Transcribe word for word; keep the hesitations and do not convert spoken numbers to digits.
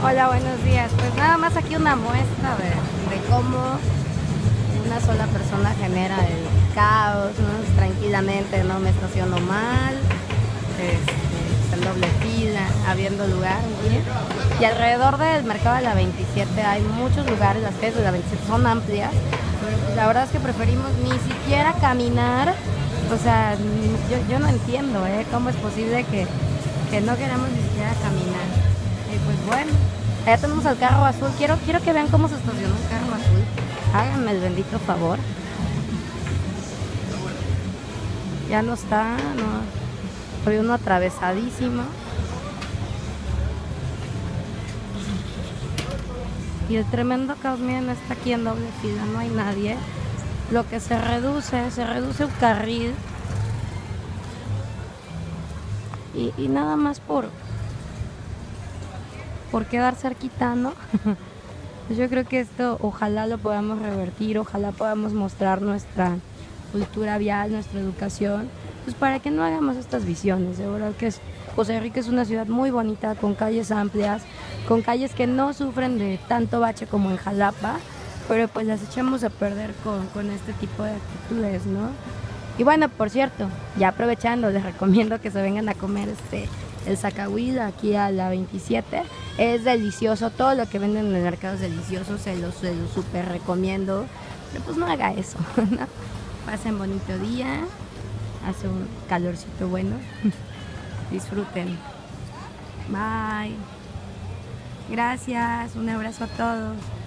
Hola, buenos días. Pues nada más aquí una muestra de, de cómo una sola persona genera el caos, ¿no? Tranquilamente no me estaciono mal, este, el doble fila, habiendo lugar, ¿sí? Y alrededor del mercado de la veintisiete hay muchos lugares, las calles de la veintisiete son amplias, pero pues la verdad es que preferimos ni siquiera caminar. O sea, yo, yo no entiendo, ¿eh? ¿Cómo es posible que, que no queramos ni siquiera caminar? Y pues bueno, allá tenemos al carro azul. Quiero, quiero que vean cómo se estacionó el carro azul. Háganme el bendito favor. Ya no está, no. Había uno atravesadísimo. Y el tremendo caos, miren, está aquí en doble fila, no hay nadie. Lo que se reduce, se reduce un carril. Y, y nada más por, por quedar cerquita, ¿no? Yo creo que esto ojalá lo podamos revertir, ojalá podamos mostrar nuestra cultura vial, nuestra educación, pues para que no hagamos estas visiones. De verdad que es, Costa Rica es una ciudad muy bonita, con calles amplias, con calles que no sufren de tanto bache como en Jalapa, pero pues las echamos a perder con, con este tipo de actitudes, ¿no? Y bueno, por cierto, ya aprovechando, les recomiendo que se vengan a comer este el zacahuil aquí a la veintisiete. Es delicioso, todo lo que venden en el mercado es delicioso, se los, se los súper recomiendo. Pero pues no haga eso, ¿no? Pasen bonito día, hace un calorcito bueno. Disfruten. Bye. Gracias, un abrazo a todos.